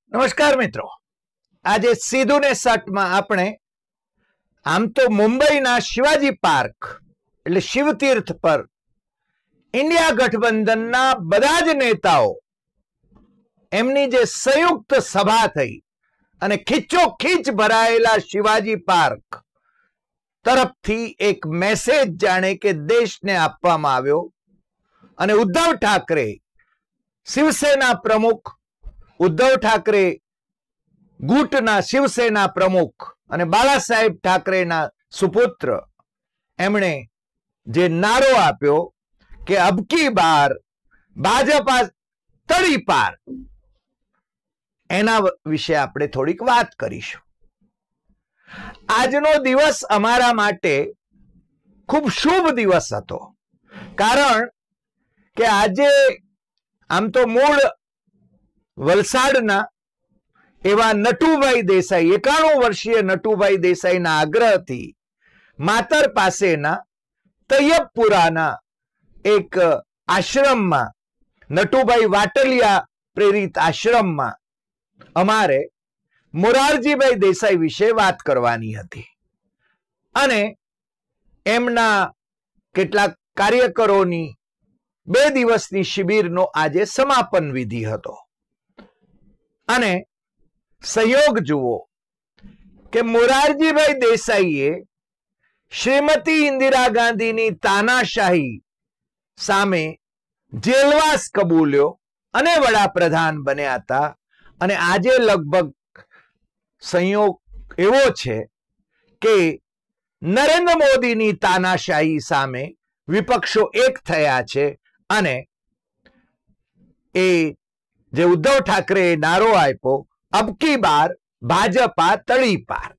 નમસ્કાર મિત્રો, આજે સીધું ને સટમાં આપણે આમ તો મુંબઈના શિવાજી પાર્ક એટલે શિવતીર્થ પર ઇન્ડિયા ગઠબંધનના બધા જ નેતાઓ એમની જે સંયુક્ત સભા થઈ અને ખીચોખીચ ભરાયેલા શિવાજી પાર્ક તરફથી એક મેસેજ જાણે કે દેશને આપવામાં આવ્યો અને ઉદ્ધવ ઠાકરે શિવસેના પ્રમુખ, ઉદ્ધવ ઠાકરે ગુટના શિવસેના પ્રમુખ અને બાળા સાહેબ ઠાકરેના સુપુત્ર એમણે જે નારો આપ્યો કે અબકી બાર ભાજપા તળી પાર, એના વિશે આપણે થોડીક વાત કરીશું. આજનો દિવસ અમારા માટે ખૂબ શુભ દિવસ હતો, કારણ કે આજે આમ તો મૂળ વલસાડના એવા નટુભાઈ દેસાઈ, 91 વર્ષીય નટુભાઈ દેસાઈના આગ્રહથી માતર પાસેના તૈયબપુરાના એક આશ્રમમાં, નટુભાઈ વાટલિયા પ્રેરિત આશ્રમમાં અમારે મોરારજીભાઈ દેસાઈ વિશે વાત કરવાની હતી અને એમના કેટલાક કાર્યકરોની 2 દિવસની શિબિરનો આજે સમાપન વિધિ હતો. અને સંયોગ જુઓ કે મોરારજીભાઈ દેસાઈએ શ્રીમતી ઇન્દિરા ગાંધીની તાનાશાહી સામે જેલવાસ કબૂલ્યો અને વડાપ્રધાન બન્યા હતા. અને આજે લગભગ સંયોગ એવો છે કે નરેન્દ્ર મોદીની તાનાશાહી સામે વિપક્ષો એક થયા છે અને એ જે ઉદ્ધવ ઠાકરે નારો આપ્યો અબકી બાર ભાજપા તળી પાર.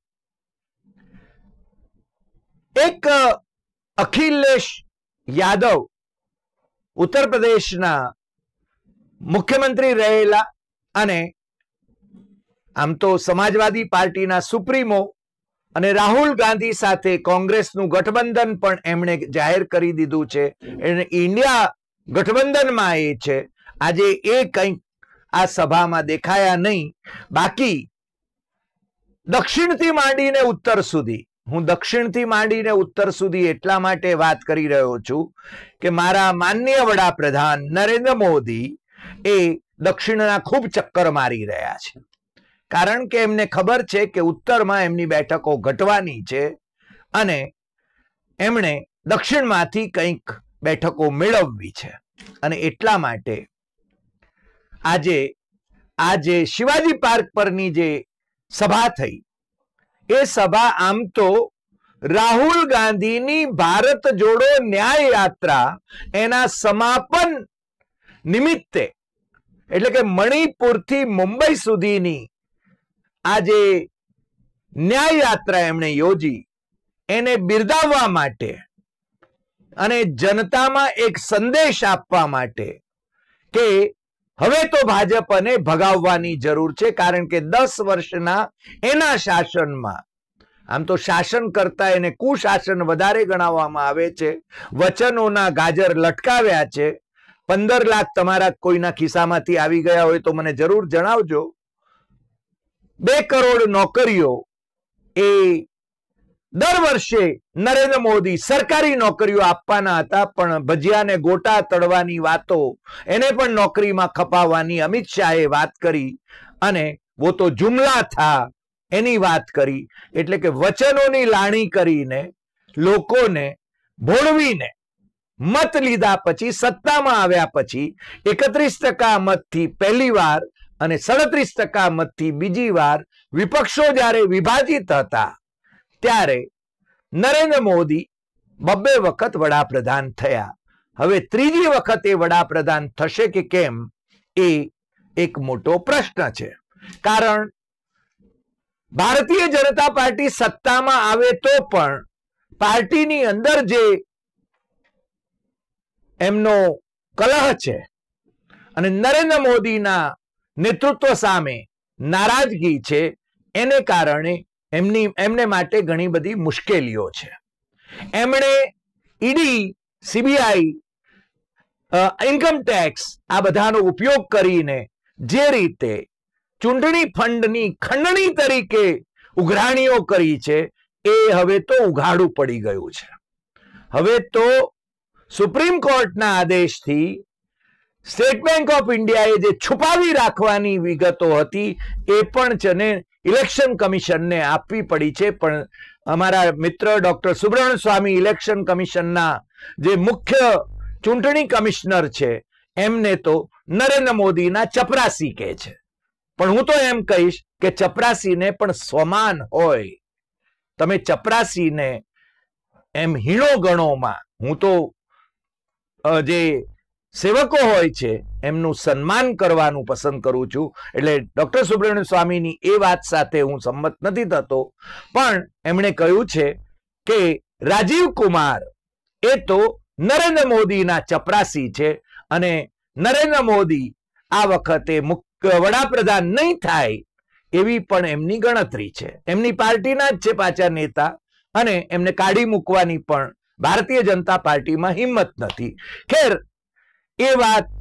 એક અખિલેશ યાદવ ઉત્તર પ્રદેશના મુખ્યમંત્રી રહેલા અને આમ તો સમાજવાદી પાર્ટીના સુપ્રીમો અને રાહુલ ગાંધી સાથે કોંગ્રેસનું ગઠબંધન પણ એમણે જાહેર કરી દીધું છે. ઇન્ડિયા ગઠબંધનમાં એ છે. આજે એ કંઈક આ સભામાં દેખાયા નહીં. બાકી દક્ષિણથી માંડીને ઉત્તર સુધી, હું દક્ષિણથી માંડીને ઉત્તર સુધી એટલા માટે વાત કરી રહ્યો છું કે મારા માનનીય વડાપ્રધાન નરેન્દ્ર મોદી એ દક્ષિણના ખૂબ ચક્કર મારી રહ્યા છે, કારણ કે એમને ખબર છે કે ઉત્તરમાં એમની બેઠકો ઘટવાની છે અને એમણે દક્ષિણમાંથી કંઈક બેઠકો મેળવવી છે. અને એટલા માટે આજે શિવાજી પાર્ક પરની જે સભા થઈ, એ સભા આમ તો રાહુલ ગાંધીની ભારત જોડો ન્યાય યાત્રા એના સમાપન નિમિત્તે, એટલે કે મણિપુરથી મુંબઈ સુધીની આ જે ન્યાય યાત્રા એમણે યોજી એને બિરદાવવા માટે અને જનતામાં એક સંદેશ આપવા માટે કે હવે તો ભાજપને ભગાવવાની જરૂર છે, કારણ કે 10 વર્ષના એના શાસનમાં, આમ તો શાસન કરતા એને કુશાસન વધારે ગણાવવામાં આવે છે, વચનોના ગાજર લટકાવ્યા છે. 15 લાખ તમારા કોઈના ખિસ્સામાંથી આવી ગયા હોય તો મને જરૂર જણાવજો. 2 કરોડ નોકરીઓ એ દર વર્ષે નરેન્દ્ર મોદી સરકારી નોકરીઓ આપવાના હતા, પણ ભજીયાને ગોટા તળવાની વાતો, એને પણ નોકરીમાં ખપાવવાની અમિત શાહે વાત કરી અને વો તો જુમલા થા એની વાત કરી. એટલે કે વચનોની લાણી કરીને લોકોને ભોળવીને મત લીધા પછી, સત્તામાં આવ્યા પછી 31% મતથી પહેલી વાર અને 37% મતથી બીજી વાર વિપક્ષો જ્યારે વિભાજિત હતા ત્યારે નરેન્દ્ર મોદી 2 વખત વડાપ્રધાન થયા. હવે 3જી વખત એ વડાપ્રધાન થશે કે કેમ એ એક મોટો પ્રશ્ન છે, કારણ ભારતીય જનતા પાર્ટી સત્તામાં આવે તો પણ પાર્ટીની અંદર જે એમનો કલહ છે અને નરેન્દ્ર મોદીના નેતૃત્વ સામે નારાજગી છે, એને કારણે એમને માટે ઘણી બધી મુશ્કેલીઓ છે. એમણે ઈડી, સીબીઆઈ, ઇન્કમ ટેક્સ આ બધાનો ઉપયોગ કરીને જે રીતે ચૂંટણી ફંડની ખંડણી તરીકે ઉઘરાણીઓ કરી છે એ હવે તો ઉઘાડું પડી ગયું છે. હવે તો સુપ્રીમ કોર્ટના આદેશથી સ્ટેટ બેંક ઓફ ઇન્ડિયાએ જે છુપાવી રાખવાની વિગતો હતી એ પણ છે ને ઇલેક્શન કમિશનને આપવી પડી છે. પણ અમારા મિત્ર ડોક્ટર સુબ્રમણ્ય સ્વામી ઇલેક્શન કમિશનના જે મુખ્ય ચૂંટણી કમિશનર છે એમને તો નરેન્દ્ર મોદીના ચપરાસી કહે છે. પણ હું તો એમ કહીશ કે ચપરાસીને પણ સમાન હોય. તમે ચપરાસીને એમ હીણો ગણોમાં, હું તો જે સેવકો હોય છે એમનું સન્માન કરવાનું પસંદ કરું છું. એટલે ડોક્ટર સુબ્રમણ્ય સ્વામીની એ વાત સાથે હું સંમત નથી થતો. પણ એમણે કહ્યું છે કે રાજીવ કુમાર એ તો નરેન્દ્ર મોદીના ચપરાસી છે અને નરેન્દ્ર મોદી આ વખતે વડાપ્રધાન નહીં થાય એવી પણ એમની ગણતરી છે. એમની પાર્ટીના જ છે પાછા નેતા અને એમને કાઢી મૂકવાની પણ ભારતીય જનતા પાર્ટીમાં હિંમત નથી. ખેર, એ વાત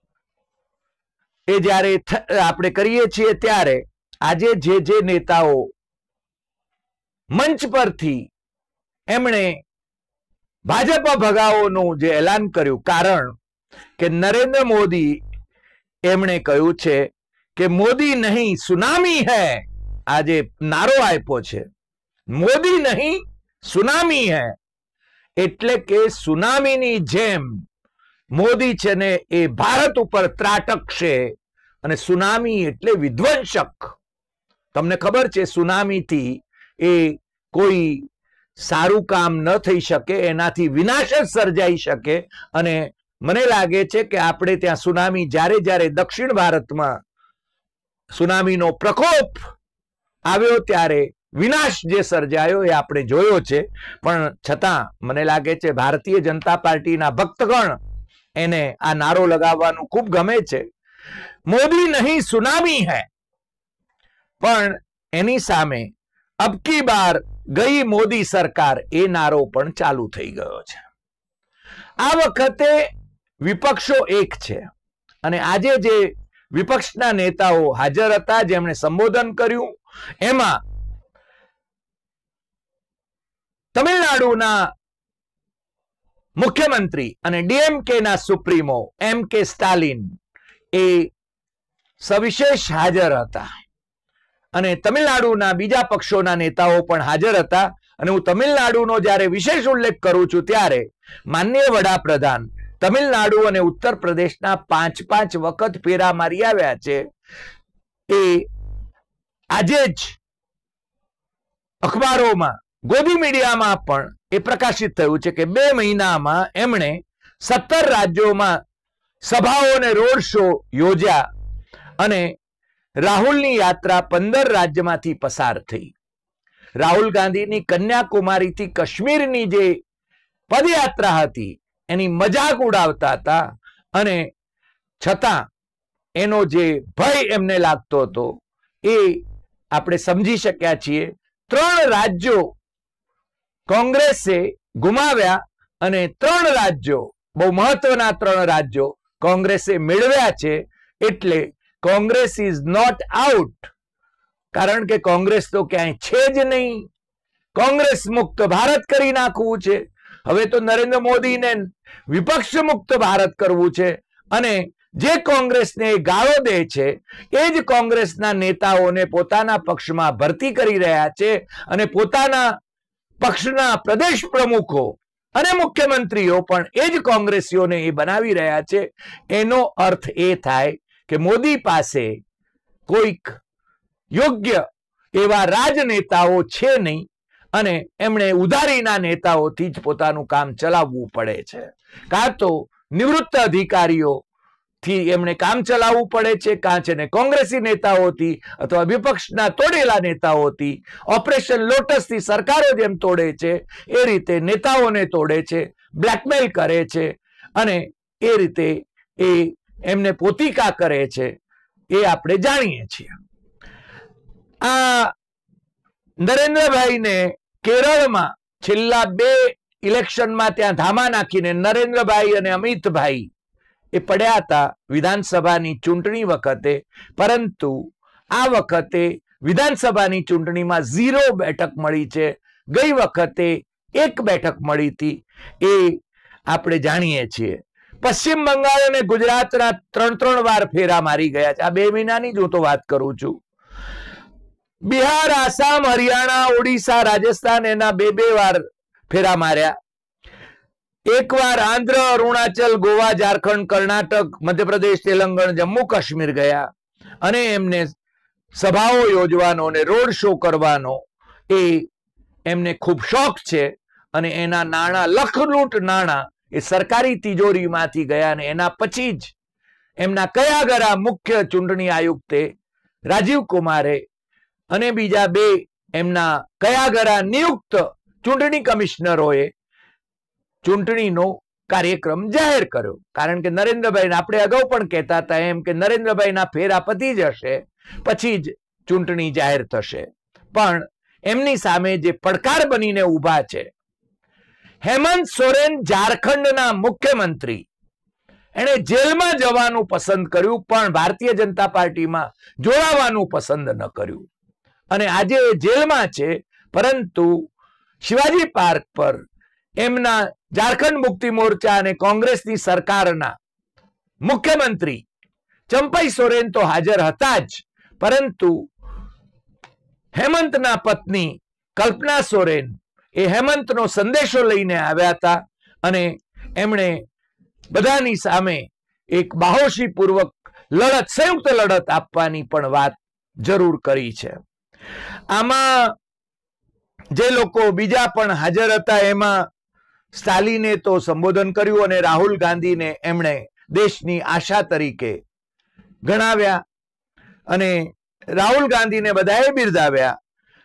એ જ્યારે આપણે કરીએ છીએ ત્યારે આજે જે નેતાઓ મંચ પરથી એમણે ભાજપ ભગાવોનું જે એલાન કર્યું, કારણ કે નરેન્દ્ર મોદી એમણે કહ્યું છે કે મોદી નહીં સુનામી હૈ. આજે નારો આપ્યો છે, મોદી નહીં સુનામી હૈ. એટલે કે સુનામીની જેમ મોદી છે ને એ ભારત ઉપર ત્રાટકશે. અને સુનામી એટલે વિધ્વંસક. તમને ખબર છે સુનામીથી એ કોઈ સારું કામ ન થઈ શકે, એનાથી વિનાશ જ સર્જાઈ શકે. અને મને લાગે છે કે આપણે ત્યાં સુનામી જ્યારે જ્યારે દક્ષિણ ભારતમાં સુનામીનો પ્રકોપ આવ્યો ત્યારે વિનાશ જે સર્જાયો એ આપણે જોયો છે. પણ છતાં મને લાગે છે ભારતીય જનતા પાર્ટીના ભક્તગણ એને આ નારો લગાવવાનું ખૂબ ગમે છે, મોદી નહીં સુનામી હૈ. પણ એની સામે અબકી બાર ગઈ મોદી સરકાર એ નારો પણ ચાલુ થઈ ગયો છે. આ વખતે વિપક્ષો એક છે અને આજે જે વિપક્ષના નેતાઓ હાજર હતા જેમણે સંબોધન કર્યું એમાં તમિલનાડુના મુખ્યમંત્રી અને ડીએમકે ના સુપ્રીમો એમ.કે. સ્ટાલિન એ સવિશેષ હાજર હતા અને તમિલનાડુના બીજા પક્ષોના નેતાઓ પણ હાજર હતા. અને હું તમિલનાડુનો જ્યારે વિશેષ ઉલ્લેખ કરું છું ત્યારે માનનીય વડાપ્રધાન તમિલનાડુ અને ઉત્તર પ્રદેશના 5 વખત ફેરા મારી આવ્યા છે. એ આજે જ અખબારોમાં, ગોદી મીડિયામાં પણ એ પ્રકાશિત થયું છે કે 2 મહિનામાં એમણે 17 રાજ્યોમાં સભાઓ અને રોડ શો યોજ્યા અને રાહુલની યાત્રા 15 રાજ્યમાંથી પસાર થઈ. રાહુલ ગાંધીની કન્યાકુમારીથી કાશ્મીરની જે પદયાત્રા હતી એની મજાક ઉડાવતા હતા અને છતાં એનો જે ભય એમને લાગતો હતો એ આપણે સમજી શક્યા છીએ. 3 રાજ્યો કોંગ્રેસે ગુમાવ્યા અને 3 રાજ્યો, બહુ મહત્વના 3 રાજ્યો કોંગ્રેસે મેળવ્યા છે. એટલે કોંગ્રેસ ઇઝ નોટ આઉટ, કારણ કે કોંગ્રેસ તો ક્યાંય છે જ નહીં. કોંગ્રેસ મુક્ત ભારત કરી નાખવું છે. હવે તો નરેન્દ્ર મોદીને વિપક્ષ મુક્ત ભારત કરવું છે. અને જે કોંગ્રેસને ગાળો દે છે એ જ કોંગ્રેસના નેતાઓને પોતાના પક્ષમાં ભરતી કરી રહ્યા છે અને પોતાના પક્ષના પ્રદેશ પ્રમુખો અને મુખ્યમંત્રીઓ પણ એ જ કોંગ્રેસીઓને એ બનાવી રહ્યા છે. એનો અર્થ એ થાય કે મોદી પાસે કોઈક યોગ્ય એવા રાજનેતાઓ છે નહીં અને એમણે ઉધારીના નેતાઓથી જ પોતાનું કામ ચલાવવું પડે છે. કાં તો નિવૃત્ત અધિકારીઓથી એમણે કામ ચલાવવું પડે છે, કાં છે ને કોંગ્રેસી નેતાઓથી અથવા વિપક્ષના તોડેલા નેતાઓથી. ઓપરેશન લોટસથી સરકારો જેમ તોડે છે એ રીતે નેતાઓને તોડે છે, બ્લેકમેલ કરે છે અને એ રીતે એ એમને પોતિકા કરે છે. એ આપણે જાણીએ છીએ. આ નરેન્દ્રભાઈને કેરળમાં છેલ્લા 2 ઇલેક્શનમાં ત્યાં ધામા નાખીને નરેન્દ્રભાઈ અને અમિતભાઈ એ પડ્યા હતા વિધાનસભાની ચૂંટણી વખતે. પરંતુ આ વખતે વિધાનસભાની ચૂંટણીમાં 0 બેઠક મળી છે. ગઈ વખતે 1 બેઠક મળી હતી, એ આપણે જાણીએ છીએ. પશ્ચિમ બંગાળ અને ગુજરાતના 3 વાર ફેરા મારી ગયા છે. આ 2 મહિનાની જ હું તો વાત કરું છું. બિહાર, આસામ, હરિયાણા, ઓડિશા, રાજસ્થાન એના 2 વાર ફેરા માર્યા. 1 વાર આંધ્ર, અરુણાચલ, ગોવા, ઝારખંડ, કર્ણાટક, મધ્યપ્રદેશ, તેલંગાણા, જમ્મુ કાશ્મીર ગયા અને એમને સભાઓ યોજવાનો અને રોડ શો કરવાનો એ એમને ખૂબ શોખ છે. અને એના નાણાં, લખલૂટ નાણાં એ સરકારી તિજોરીમાંથી ગયા. અને એના પછી જ એમના કયાગરા મુખ્ય ચૂંટણી આયુક્તે રાજીવ કુમારે અને બીજા 2 એમના કયાગરા નિયુક્ત ચૂંટણી કમિશનરોએ ચૂંટણીનો કાર્યક્રમ જાહેર કર્યો. કારણ કે નરેન્દ્રભાઈ, આપણે અગાઉ પણ કહેતા હતા એમ કે નરેન્દ્રભાઈના ફેરા પતી જશે પછી જ ચૂંટણી જાહેર થશે. પણ એમની સામે જે પડકાર બનીને ઊભા છે, હેમંત સોરેન ઝારખંડના મુખ્યમંત્રી, એણે જેલમાં જવાનું પસંદ કર્યું પણ ભારતીય જનતા પાર્ટીમાં જોડાવાનું પસંદ ન કર્યું. અને આજે એ જેલમાં છે. પરંતુ શિવાજી પાર્ક પર એમના ઝારખંડ મુક્તિ મોરચા અને કોંગ્રેસની સરકારના મુખ્યમંત્રી ચંપઈ સોરેન તો હાજર હતા જ, પરંતુ હેમંતના પત્ની કલ્પના સોરેન એ હેમંતનો સંદેશો લઈને આવ્યા હતા અને એમણે બધાની સામે એક બાહોશીપૂર્વક લડત, સંયુક્ત લડત આપવાની પણ વાત જરૂર કરી છે. આમાં જે લોકો બીજા પણ હાજર હતા એમાં સ્ટાલિને તો સંબોધન કર્યું અને રાહુલ ગાંધીને એમણે દેશની આશા તરીકે ગણાવ્યા અને રાહુલ ગાંધીને બધાએ બિરદાવ્યા.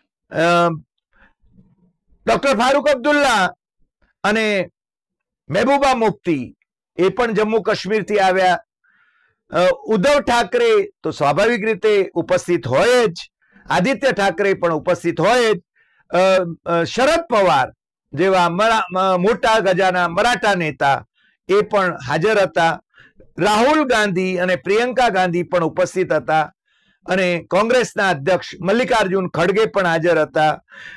ડોક્ટર ફારૂક અબ્દુલ્લા અને મહેબૂબા મુફ્તી એ પણ જમ્મુ કાશ્મીરથી આવ્યા. ઉદ્ધવ ઠાકરે તો સ્વાભાવિક રીતે ઉપસ્થિત હોય જ, આદિત્ય ઠાકરે પણ ઉપસ્થિત હોય જ, શરદ પવાર જેવા મોટા ગજાના મરાઠા નેતા એ પણ હાજર હતા. રાહુલ ગાંધી અને પ્રિયંકા ગાંધી પણ ઉપસ્થિત હતા અને કોંગ્રેસના અધ્યક્ષ મલ્લિકાર્જુન ખડગે પણ હાજર હતા.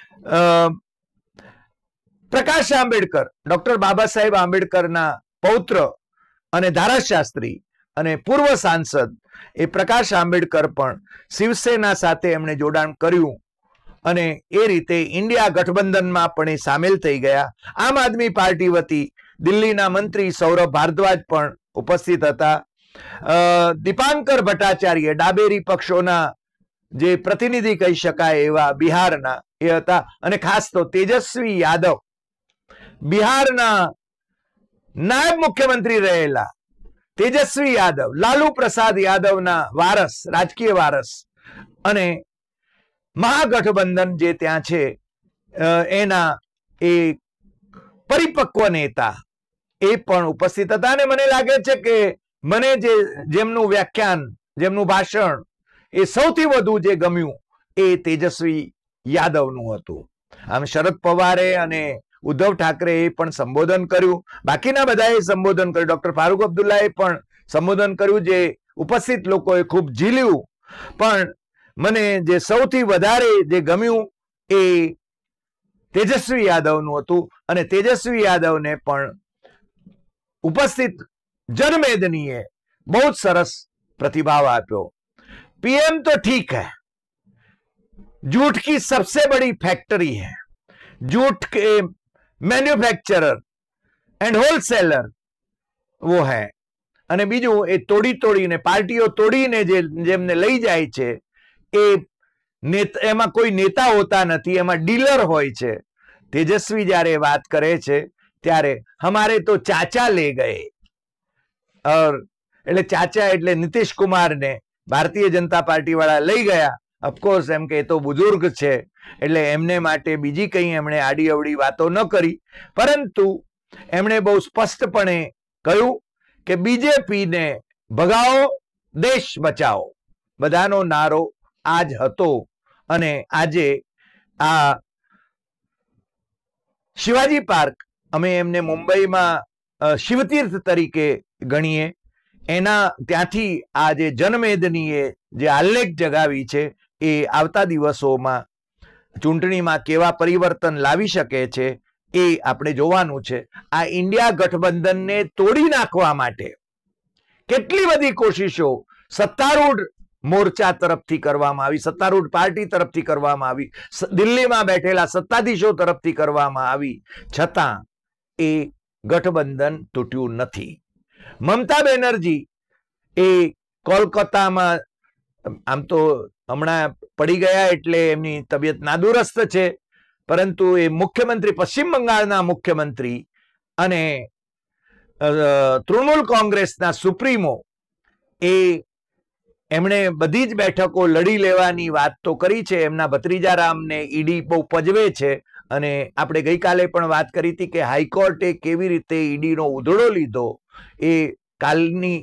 પ્રકાશ આંબેડકર, ડોક્ટર બાબા સાહેબ આંબેડકરના પૌત્ર અને ધારાશાસ્ત્રી અને પૂર્વ સાંસદ એ પ્રકાશ આંબેડકર પણ શિવસેના સાથે એમણે જોડાણ કર્યું અને એ રીતે ઇન્ડિયા ગઠબંધનમાં પણ એ સામેલ થઈ ગયા. આમ આદમી પાર્ટી વતી દિલ્હીના મંત્રી સૌરભ ભારદ્વાજ પણ ઉપસ્થિત હતા. દીપાંકર ભટ્ટાચાર્ય, ડાબેરી પક્ષોના જે પ્રતિનિધિ કહી શકાય એવા બિહારના એ હતા. અને ખાસ તો તેજસ્વી યાદવ, બિહારના નાયબ મુખ્યમંત્રી રહેલા તેજસ્વી યાદવ, લાલુ પ્રસાદ યાદવના વારસ, રાજકીય વારસ અને મહાગઠબંધન જે ત્યાં છે એના એ પરિપક્વ નેતા એ પણ ઉપસ્થિત હતા. અને મને લાગે છે કે મને જેમનું વ્યાખ્યાન, જેમનું ભાષણ એ સૌથી વધુ જે ગમ્યું એ તેજસ્વી યાદવનું હતું. આમ શરદ પવારે અને ઉદ્ધવ ઠાકરે એ પણ સંબોધન કર્યું, બાકીના બધાએ સંબોધન કર્યું, ડોક્ટર ફારૂક અબ્દુલ્લાએ પણ સંબોધન કર્યું, જે ઉપસ્થિત લોકોએ ખૂબ ઝીલ્યું. પણ મને જે સૌથી વધારે જે ગમ્યું એ તેજસ્વી યાદવનું હતું અને તેજસ્વી યાદવને પણ ઉપસ્થિત જનમેદનીએ બહુ જ સરસ પ્રતિભાવ આપ્યો. पीएम तो ठीक है, जूठ की सबसे बड़ी फैक्ट्री है, जूठ के मैन्युफैक्चरर एंड होलसेलर वो है. અને બીજું એ તોડીને પાર્ટીઓ તોડીને જેમને લઈ જાય છે એ એમાં કોઈ નેતા હોતા નથી, એમાં ડીલર હોય છે. તેજસ્વી જ્યારે વાત કરે છે ત્યારે હમારે તો ચાચા લે ગયે, એટલે ચાચા એટલે નીતિશ કુમારને ભારતીય જનતા પાર્ટી વાળા લઈ ગયા. ઓફકોર્સ એમ કે તો બુઝુર્ગ છે એટલે એમને માટે બીજી કઈ એમણે આડી અવડી વાતો ન કરી, પરંતુ એમણે બહુ સ્પષ્ટપણે કહ્યું કે બીજેપીને ભગાવો, દેશ બચાવો, બધાનો નારો આજ હતો. અને આજે આ શિવાજી પાર્ક અમે એમને મુંબઈમાં શિવતીર્થ તરીકે ગણીએ, એના ત્યાંથી આ જે જનમેદનીએ જે આલેખ જગાવી છે એ આવતા દિવસોમાં ચૂંટણીમાં કેવા પરિવર્તન લાવી શકે છે એ આપણે જોવાનું છે. આ ઇન્ડિયા ગઠબંધનને તોડી નાખવા માટે કેટલી બધી કોશિશો સત્તારૂઢ મોરચા તરફથી કરવામાં આવી, સત્તારૂઢ પાર્ટી તરફથી કરવામાં આવી, દિલ્હીમાં બેઠેલા સત્તાધીશો તરફથી કરવામાં આવી, છતાં એ ગઠબંધન તૂટ્યું નથી. મમતા બેનર્જી એ કોલકાતામાં આમ તો હમણાં પડી ગયા એટલે એમની તબિયત નાદુરસ્ત છે, પરંતુ એ મુખ્યમંત્રી, પશ્ચિમ બંગાળના મુખ્યમંત્રી અને તૃણમૂલ કોંગ્રેસના સુપ્રીમો, એ એમણે બધી જ બેઠકો લડી લેવાની વાત તો કરી છે. એમના ભત્રીજા રામને ઈડી બહુ પજવે છે અને આપણે ગઈકાલે પણ વાત કરી હતી કે હાઈકોર્ટે કેવી રીતે ઈડીનો ઉધડો લીધો. એ કાલની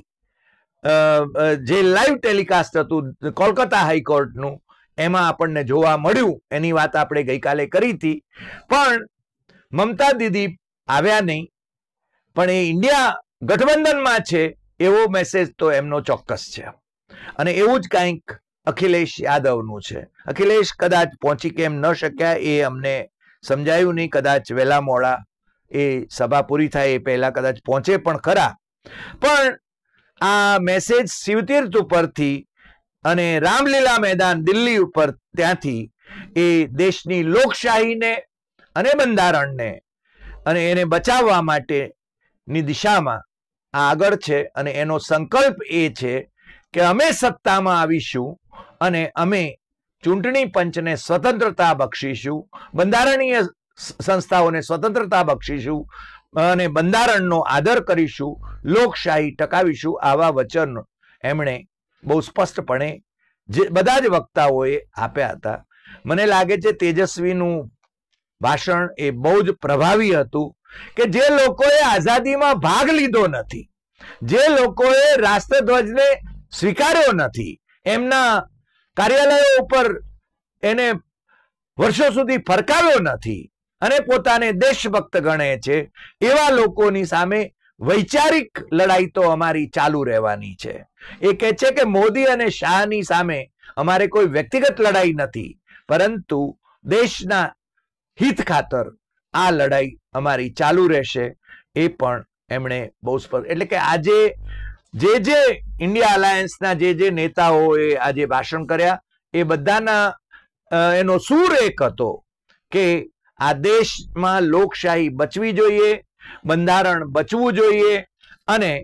જે લાઈવ ટેલિકાસ્ટ હતું કોલકાતા હાઈકોર્ટનું, એમાં આપણને જોવા મળ્યું. એની વાત આપણે ગઈકાલે કરી હતી. પણ મમતા દીદી આવ્યા નહીં, પણ એ ઇન્ડિયા ગઠબંધનમાં છે એવો મેસેજ તો એમનો ચોક્કસ છે. અને એવું જ કંઈક અખિલેશ યાદવનું છે. અખિલેશ કદાચ પહોંચી કેમ ન શક્યા એ અમને સમજાયું નહીં. કદાચ વહેલા મોડા એ સભા પૂરી થાય એ પહેલા કદાચ પહોંચે પણ ખરા. પણ આ મેસેજ શિવતીર્થ ઉપરથી અને રામલીલા મેદાન દિલ્હી ઉપર, ત્યાંથી એ દેશની લોકશાહીને અને બંધારણને અને એને બચાવવા માટેની દિશામાં આગળ છે. અને એનો સંકલ્પ એ છે કે અમે સત્તામાં આવીશું અને અમે ચૂંટણી પંચને સ્વતંત્રતા બક્ષીશું, બંધારણીય સંસ્થાઓને સ્વતંત્રતા બક્ષીશું અને બંધારણનો આદર કરીશું, લોકશાહી ટકાવીશું. આવા વચન એમણે બહુ સ્પષ્ટપણે બધા જ વક્તાઓએ આપ્યા હતા. મને લાગે છે તેજસ્વીનું ભાષણ એ બહુ જ પ્રભાવી હતું કે જે લોકોએ આઝાદીમાં ભાગ લીધો નથી, જે લોકોએ રાષ્ટ્રધ્વજને સ્વીકાર્યો નથી, એમના કાર્યાલયો ઉપર એને વર્ષો સુધી ફરકાવ્યો નથી અને પોતાને દેશભક્ત ગણે છે, એવા લોકોની સામે વૈચારિક લડાઈ તો અમારી ચાલુ રહેવાની છે. એ કહે છે કે મોદી અને શાહની સામે અમારે કોઈ વ્યક્તિગત લડાઈ નથી, પરંતુ દેશના હિત ખાતર આ લડાઈ અમારી ચાલુ રહેશે. એ પણ એમણે બહુ સ્પષ્ટ, એટલે કે આજે જે ઇન્ડિયા અલાયન્સના જે નેતાઓએ આજે ભાષણ કર્યા એ બધાના એનો સૂર એક હતો કે આ દેશમાં લોકશાહી બચવી જોઈએ, બંધારણ બચવું જોઈએ અને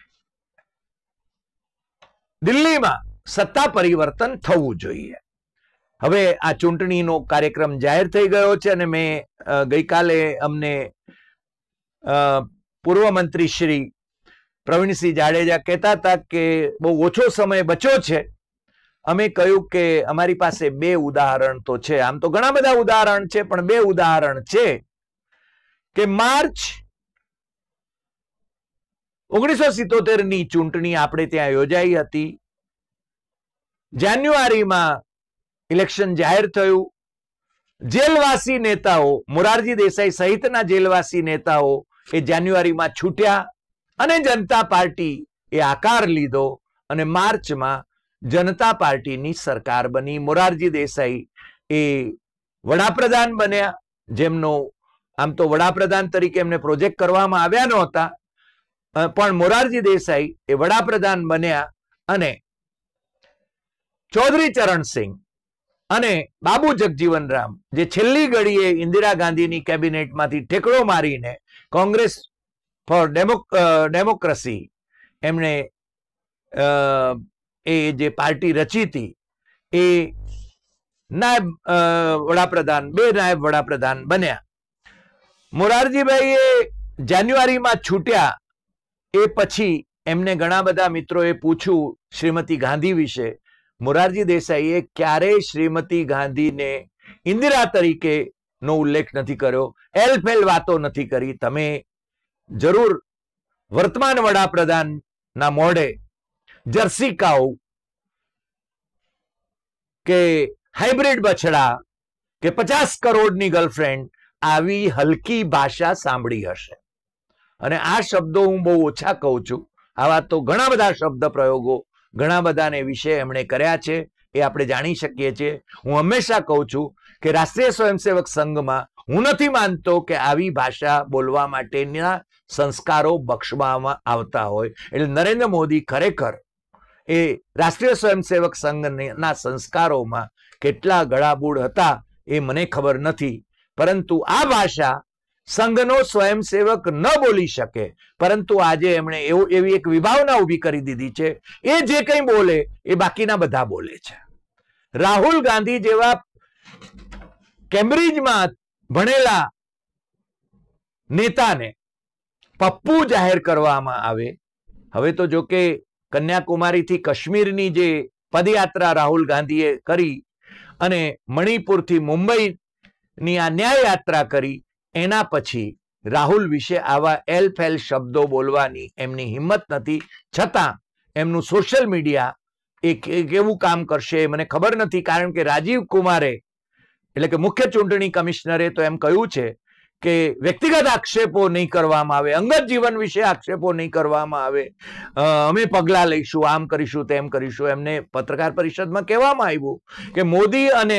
દિલ્હીમાં સત્તા પરિવર્તન થવું જોઈએ. હવે આ ચૂંટણીનો કાર્યક્રમ જાહેર થઈ ગયો છે અને મેં ગઈકાલે અમને પૂર્વ મંત્રી શ્રી પ્રવીણસિંહ જાડેજા કહેતા હતા કે બહુ ઓછો સમય બચ્યો છે. અમે કહ્યું કે અમારી પાસે 2 ઉદાહરણ તો છે. આમ તો ઘણા બધા ઉદાહરણ છે, પણ 2 ઉદાહરણ છે કે માર્ચ 1977 ની ચૂંટણી આપણે ત્યાં યોજાઈ હતી. જાન્યુઆરીમાં ઇલેક્શન જાહેર થયું. જેલવાસી નેતાઓ, મોરારજી દેસાઈ સહિતના જેલવાસી નેતાઓ એ જાન્યુઆરીમાં છૂટ્યા અને જનતા પાર્ટી એ આકાર લીધો અને માર્ચમાં જનતા પાર્ટીની સરકાર બની. મોરારજી દેસાઈ એ વડાપ્રધાન બન્યા, જેમનો આમ તો વડાપ્રધાન તરીકે એમને પ્રોજેક્ટ કરવામાં આવ્યા નહોતા, પણ મોરારજી દેસાઈ એ વડાપ્રધાન બન્યા અને ચૌધરી ચરણસિંહ અને બાબુ જગજીવન રામ, જે છેલ્લી ઘડીએ ઇન્દિરા ગાંધીની કેબિનેટમાંથી ઠેકડો મારીને કોંગ્રેસ ફોર ડેમોક્રેસી એમણે એ જે પાર્ટી રચી હતી, એ નાયબ વડાપ્રધાન, 2 નાયબ વડાપ્રધાન બન્યા. મોરારજીભાઈ એ જાન્યુઆરીમાં છૂટ્યા. એ પછી એમને ઘણા બધા મિત્રોએ પૂછ્યું શ્રીમતી ગાંધી વિશે. મોરારજી દેસાઈએ ક્યારેય શ્રીમતી ગાંધીને ઇન્દિરા તરીકે નો ઉલ્લેખ નથી કર્યો, એલફેલ વાતો નથી કરી. તમે જરૂર વર્તમાન વડાપ્રધાનના મોઢે જર્સી કાઉ કે હાઇબ્રિડ બછડા કે 50 કરોડની ગર્લફ્રેન્ડ આવી હલકી ભાષા સાંભળી હશે. અને આ શબ્દો હું બહુ ઓછા કહું છું. આવા તો ઘણા બધા શબ્દ પ્રયોગો ઘણા બધાને વિશે એમણે કર્યા છે, એ આપણે જાણી શકીએ છીએ. હું હંમેશા કહું છું કે રાષ્ટ્રીય સ્વયંસેવક સંઘમાં હું નથી માનતો કે આવી ભાષા બોલવા માટેના સંસ્કારો બક્ષવામાં આવતા હોય. એટલે નરેન્દ્ર મોદી ખરેખર એ રાષ્ટ્રીય સ્વયંસેવક સંઘના સંસ્કારોમાં કેટલા ગળાબૂળ હતા એ મને ખબર નથી, પરંતુ આ ભાષા સંઘનો સ્વયંસેવક ન બોલી શકે, પરંતુ આજે એમણે એવી એક વિભાવના ઊભી કરી દીધી છે. એ જે કંઈ બોલે એ બાકીના બધા બોલે છે. રાહુલ ગાંધી જેવા કેમ્બ્રિજમાં ભણેલા નેતાને પપ્પુ જાહેર કરવામાં આવે. હવે તો જો કે કન્યાકુમારીથી કાશ્મીરની જે પદયાત્રા રાહુલ ગાંધીએ કરી અને મણિપુરથી મુંબઈની આ ન્યાય યાત્રા કરી, એના પછી રાહુલ વિશે આવા એલફેલ શબ્દો બોલવાની એમની હિંમત નથી. છતાં એમનું સોશિયલ મીડિયા એ કેવું કામ કરશે મને ખબર નથી, કારણ કે રાજીવ કુમારે એટલે કે મુખ્ય ચૂંટણી કમિશનરે તો એમ કહ્યું છે કે વ્યક્તિગત આક્ષેપો નહીં કરવામાં આવે, અંગત જીવન વિશે આક્ષેપો નહીં કરવામાં આવે, અમે પગલાં લઈશું, આમ કરીશું, તેમ કરીશું. એમને પત્રકાર પરિષદમાં કહેવામાં આવ્યું કે મોદી અને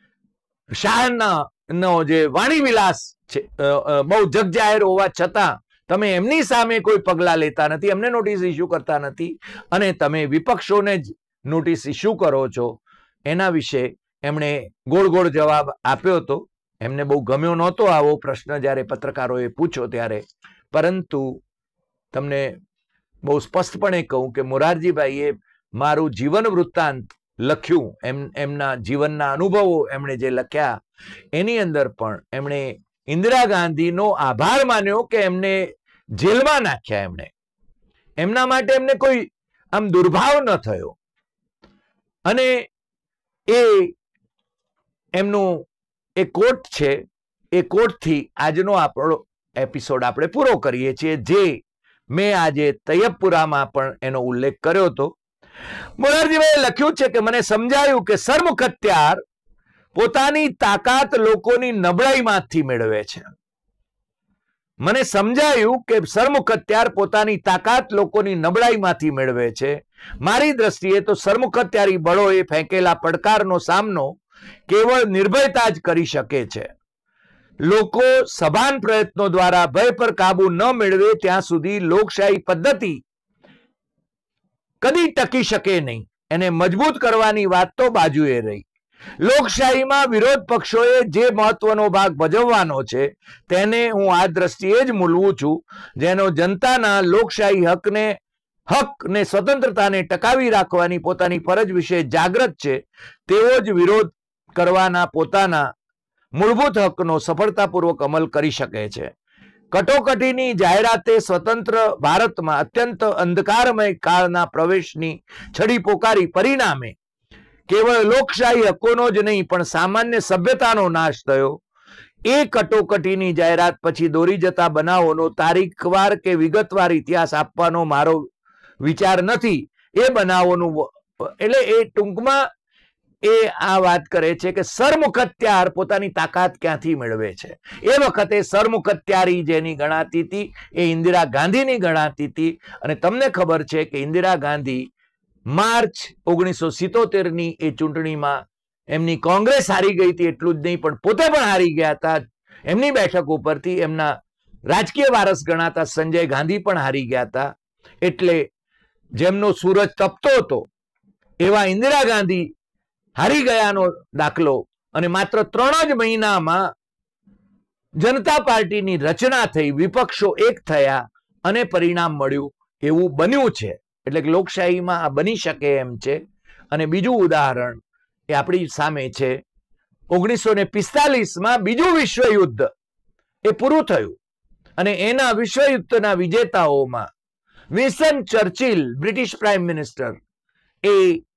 શાહના નો જે વાણી વિલાસ છે બહુ જગજાહેર હોવા છતાં તમે એમની સામે કોઈ પગલાં લેતા નથી, એમને નોટિસ ઇસ્યુ કરતા નથી, અને તમે વિપક્ષોને જ નોટિસ ઇસ્યુ કરો છો. એના વિશે એમણે ગોળ ગોળ જવાબ આપ્યો હતો. એમને બહુ ગમ્યો નહોતો આવો પ્રશ્ન જ્યારે પત્રકારોએ પૂછ્યો ત્યારે, પરંતુ તમને બહુ સ્પષ્ટપણે કહું કે મોરારજીભાઈએ મારું જીવન વૃત્તાંત લખ્યું, એમના જીવનના અનુભવો એમણે જે લખ્યા એની અંદર પણ એમણે ઇન્દિરા ગાંધીનો આભાર માન્યો કે એમને જેલમાં નાખ્યા. એમના માટે એમને કોઈ આમ દુર્ભાવ ન થયો. અને એ એમનું એ કોટ છે, એ કોટથી આજનો આપણો એપિસોડ આપણે પૂરો કરીએ છીએ, જે મેં આજે તૈયબપુરામાં પણ એનો ઉલ્લેખ કર્યો હતો. મોરારજીભાઈએ લખ્યું છે કે મને સમજાયું કે સરમુખત્યાર પોતાની તાકાત લોકોની નબળાઈમાંથી મેળવે છે. મને સમજાયું કે સરમુખત્યાર પોતાની તાકાત લોકોની નબળાઈમાંથી મેળવે છે. મારી દ્રષ્ટિએ તો સરમુખત્યારી બળોએ ફેંકેલા પડકારનો સામનો કેવળ નિર્ભયતા જ કરી શકે છે. લોકો સભાન પ્રયત્નો દ્વારા ભય પર કાબુ ન મેળવે ત્યાં સુધી લોકશાહી પદ્ધતિ કદી ટકી શકે નહીં. એને મજબૂત કરવાની વાત તો બાજુએ રહી. લોકશાહીમાં વિરોધ પક્ષોએ જે મહત્વનો ભાગ ભજવવાનો છે તેને હું આ દ્રષ્ટિએ જ મૂલવું છું, જેનો જનતાના લોકશાહી હક ને સ્વતંત્રતાને ટકાવી રાખવાની પોતાની ફરજ વિશે જાગૃત છે, તેવો જ વિરોધ કરવાના પોતાના મૂળભૂત હકનો સફળતાપૂર્વક અમલ કરી શકે છે. કટોકટીની જાહેરાતે સ્વતંત્ર ભારતમાં અત્યંત અંધકારમય કાળના પ્રવેશની છડી પોકારી, પરિણામે કેવળ લોકશાહી હકોનો જ નહીં પણ સામાન્ય સભ્યતાનો નાશ થયો. એ કટોકટીની જાહેરાત પછી દોરી જતા બનાવોનો તારીખવાર કે વિગતવાર ઇતિહાસ આપવાનો મારો વિચાર નથી. એ બનાવોનું એટલે એ ટૂંકમાં એ આ વાત કરે છે કે સરમુખત્યાર પોતાની તાકાત ક્યાંથી મેળવે છે. એ વખતે સરમુખત્યારી જેની ગણાતી હતી એ ઇન્દિરા ગાંધીની ગણાતી હતી. અને તમને ખબર છે કે ઇન્દિરા ગાંધી માર્ચ 1977ની એ ચૂંટણીમાં એમની કોંગ્રેસ હારી ગઈ હતી. એટલું જ નહીં પણ પોતે પણ હારી ગયા હતા એમની બેઠક ઉપરથી. એમના રાજકીય વારસ ગણાતા સંજય ગાંધી પણ હારી ગયા હતા. એટલે જેમનો સૂરજ તપતો હતો એવા ઇન્દિરા ગાંધી હારી ગયાનો દાખલો. અને માત્ર 3 જ મહિનામાં જનતા પાર્ટીની રચના થઈ, વિપક્ષો એક થયા અને પરિણામ મળ્યું એવું બન્યું છે. એટલે કે લોકશાહીમાં આ બની શકે એમ છે. અને બીજું ઉદાહરણ એ આપણી સામે છે. 1945માં બીજું વિશ્વયુદ્ધ એ પૂરું થયું અને એના વિશ્વયુદ્ધના વિજેતાઓમાં Winston Churchill, British prime minister, એ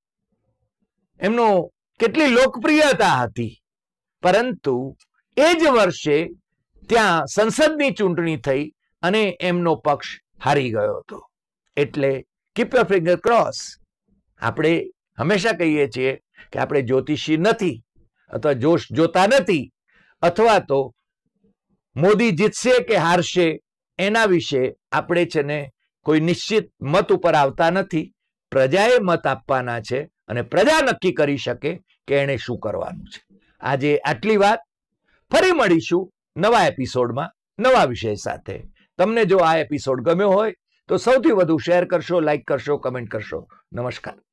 એમનો કેટલી લોકપ્રિયતા હતી. પરંતુ એ જ વર્ષે ત્યાં સંસદની ચૂંટણી થઈ અને એમનો પક્ષ હારી ગયો હતો. એટલે કીપ યોર ફિંગર ક્રોસ. આપણે હંમેશા કહીએ છીએ કે આપણે જ્યોતિષી નથી અથવા જોશ જોતા નથી, અથવા તો મોદી જીતશે કે હારશે એના વિશે આપણે છે ને કોઈ નિશ્ચિત મત ઉપર આવતા નથી. પ્રજાએ મત આપવાના છે અને પ્રજા નક્કી કરી શકે કે એને શું કરવાનું છે. આજે આટલી વાત. ફરી મળીશું નવા એપિસોડમાં નવા વિષય સાથે. તમને જો આ એપિસોડ ગમ્યો હોય તો સૌથી વધુ શેર કરશો, લાઈક કરશો, કમેન્ટ કરશો. નમસ્કાર.